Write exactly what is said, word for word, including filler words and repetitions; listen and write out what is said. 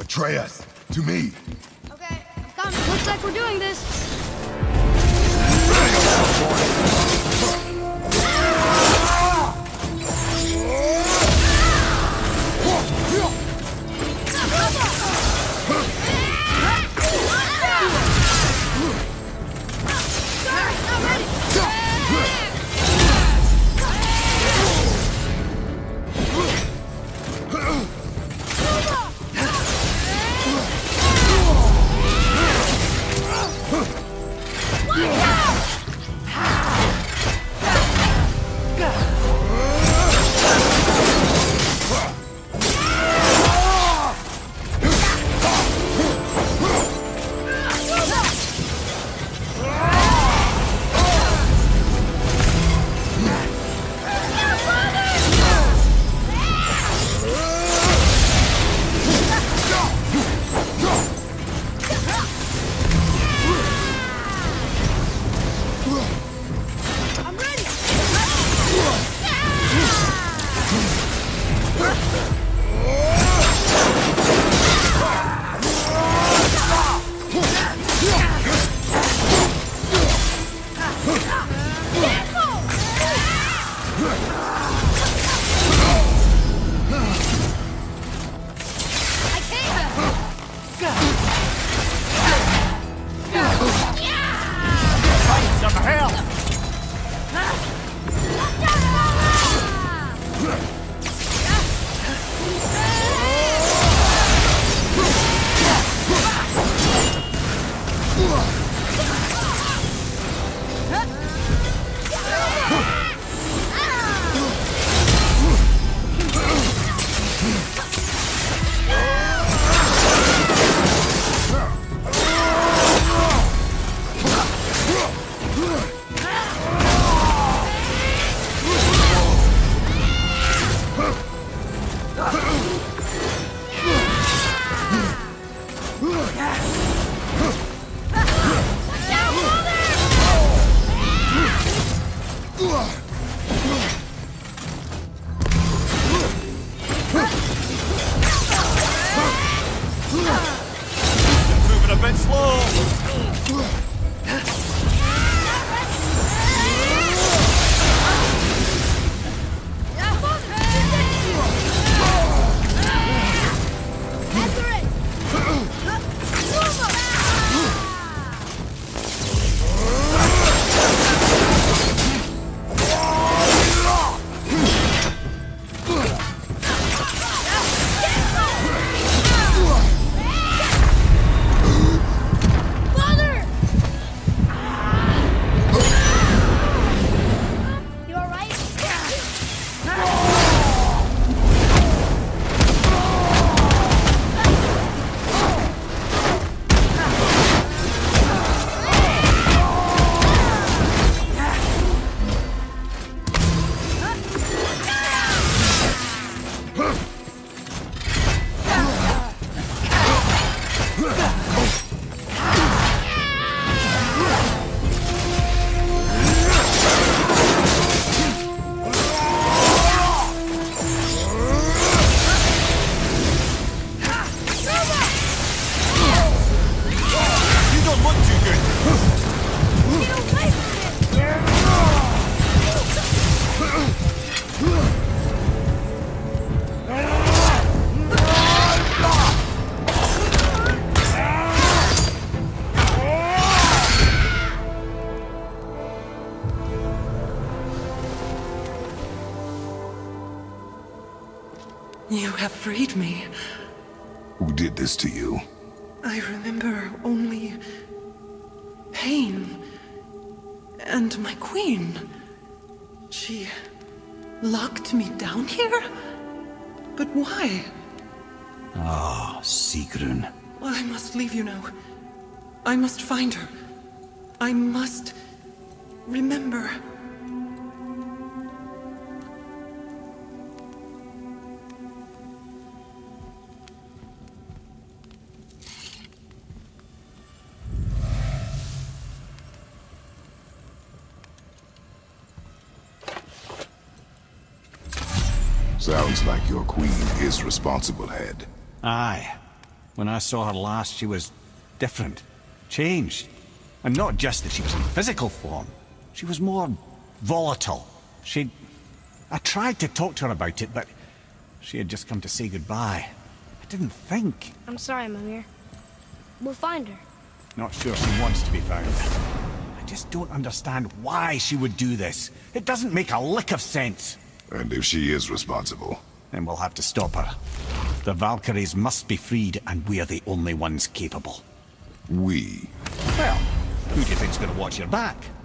Atreus, to me. Okay, I'm coming. Looks like we're doing this. Moving a bit slow. You have freed me. Who did this to you? I remember only pain and my queen. She locked me down here? But why? Ah, Sigrun. I must leave you now. I must find her. I must remember. Sounds like your queen is responsible, Head. Aye. When I saw her last, she was different, changed. And not just that she was in physical form. She was more volatile. She'd... I tried to talk to her about it, but she had just come to say goodbye. I didn't think. I'm sorry, Mimir. We'll find her. Not sure she wants to be found. I just don't understand why she would do this. It doesn't make a lick of sense. And if she is responsible? Then we'll have to stop her. The Valkyries must be freed, and we're the only ones capable. We? Well, who do you think's gonna watch your back?